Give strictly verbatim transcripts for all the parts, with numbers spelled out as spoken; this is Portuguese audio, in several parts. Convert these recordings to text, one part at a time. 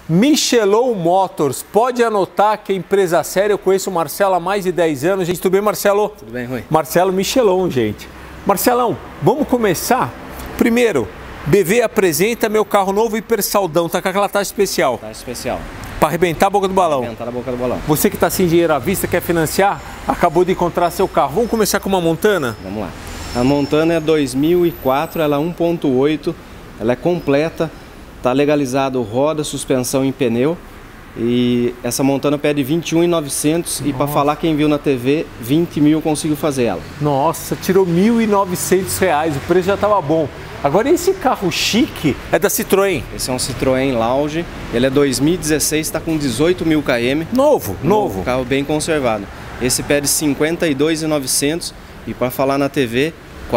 Michelon Motors, pode anotar que é empresa séria, eu conheço o Marcelo há mais de dez anos. Gente, tudo bem, Marcelo? Tudo bem, Rui? Marcelo Michelon, gente. Marcelão, vamos começar? Primeiro, B V apresenta meu carro novo Hiper Saldão, tá com aquela taxa especial. Taxa especial. Para arrebentar a boca do balão. Arrebentar a boca do balão. Você que está sem dinheiro à vista, quer financiar, acabou de encontrar seu carro. Vamos começar com uma Montana? Vamos lá. A Montana é dois mil e quatro, ela é um ponto oito, ela é completa, está legalizado roda, suspensão em pneu. E essa Montana pede vinte e um mil e novecentos e para falar quem viu na T V, vinte mil eu consigo fazer ela. Nossa, tirou mil e novecentos reais, o preço já estava bom. Agora esse carro chique é da Citroën? Esse é um Citroën Lounge, ele é dois mil e dezesseis, está com dezoito mil quilômetros. Novo, novo, novo. Carro bem conservado. Esse pede cinquenta e dois mil e novecentos e para falar na T V,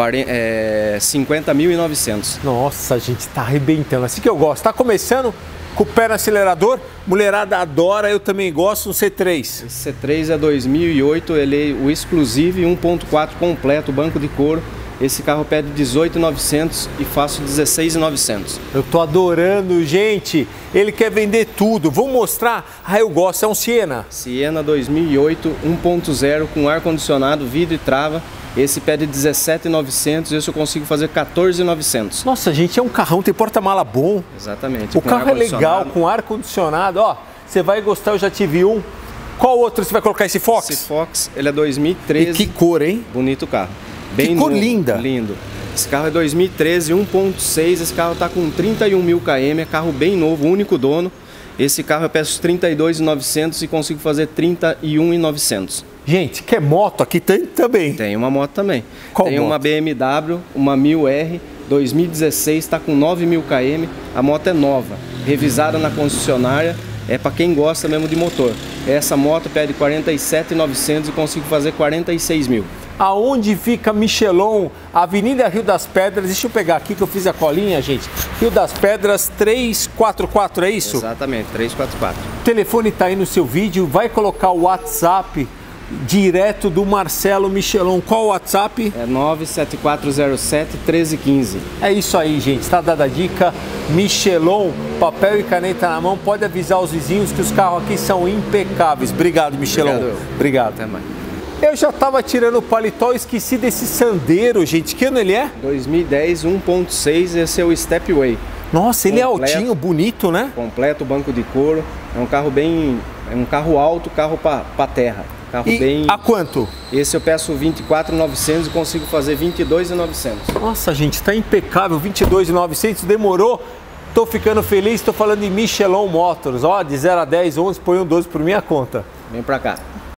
é, cinquenta mil e novecentos. Nossa, gente, tá arrebentando. Assim que eu gosto. Tá começando com o pé no acelerador, mulherada adora, eu também gosto, no C três. Esse C três é dois mil e oito, ele é o exclusive um ponto quatro completo, banco de couro. Esse carro pede dezoito mil e novecentos e faço dezesseis mil e novecentos. Eu tô adorando, gente. Ele quer vender tudo. Vou mostrar. Ah, eu gosto. É um Siena. Siena dois mil e oito, um ponto zero, com ar-condicionado, vidro e trava. Esse pede dezessete mil e novecentos e esse eu consigo fazer quatorze mil e novecentos. Nossa, gente, é um carrão, tem porta-mala bom. Exatamente. O carro é legal, com ar-condicionado. Ó, você vai gostar, eu já tive um. Qual outro você vai colocar esse Fox? Esse Fox, ele é dois mil e treze. E que cor, hein? Bonito o carro. Bem que cor novo, linda. Lindo. Esse carro é dois mil e treze, um ponto seis, esse carro está com trinta e um mil quilômetros, é carro bem novo, único dono. Esse carro eu peço trinta e dois mil e novecentos e consigo fazer trinta e um mil e novecentos. Gente, quer moto aqui? Tem também. Tem uma moto também. Qual Tem moto? uma B M W, uma mil R, dois mil e dezesseis, está com nove mil quilômetros, a moto é nova, revisada na concessionária, é para quem gosta mesmo de motor. Essa moto pede quarenta e sete mil e novecentos e consigo fazer quarenta e seis mil. Aonde fica Michelon? Avenida Rio das Pedras, deixa eu pegar aqui que eu fiz a colinha, gente. Rio das Pedras trezentos e quarenta e quatro, é isso? Exatamente, trezentos e quarenta e quatro. O telefone tá aí no seu vídeo, vai colocar o WhatsApp direto do Marcelo Michelon. Qual o WhatsApp? É nove sete quatro zero sete, um três um cinco. É isso aí, gente, está dada a dica. Michelon, papel e caneta na mão, pode avisar os vizinhos que os carros aqui são impecáveis. Obrigado, Michelon. Obrigado. Obrigado. Até mais. Eu já estava tirando o paletó, esqueci desse Sandero, gente. Que ano ele é? dois mil e dez, um ponto seis, esse é o Stepway. Nossa, ele completo, é altinho, bonito, né? Completo, banco de couro. É um carro bem... É um carro alto, carro para terra. Carro e bem... a quanto? Esse eu peço vinte e quatro mil e novecentos e consigo fazer vinte e dois mil e novecentos. Nossa, gente, tá impecável. vinte e dois mil e novecentos, demorou. Tô ficando feliz, tô falando de Michelon Motors. Ó, de zero a dez, onze, põe um doze por minha conta. Vem pra cá.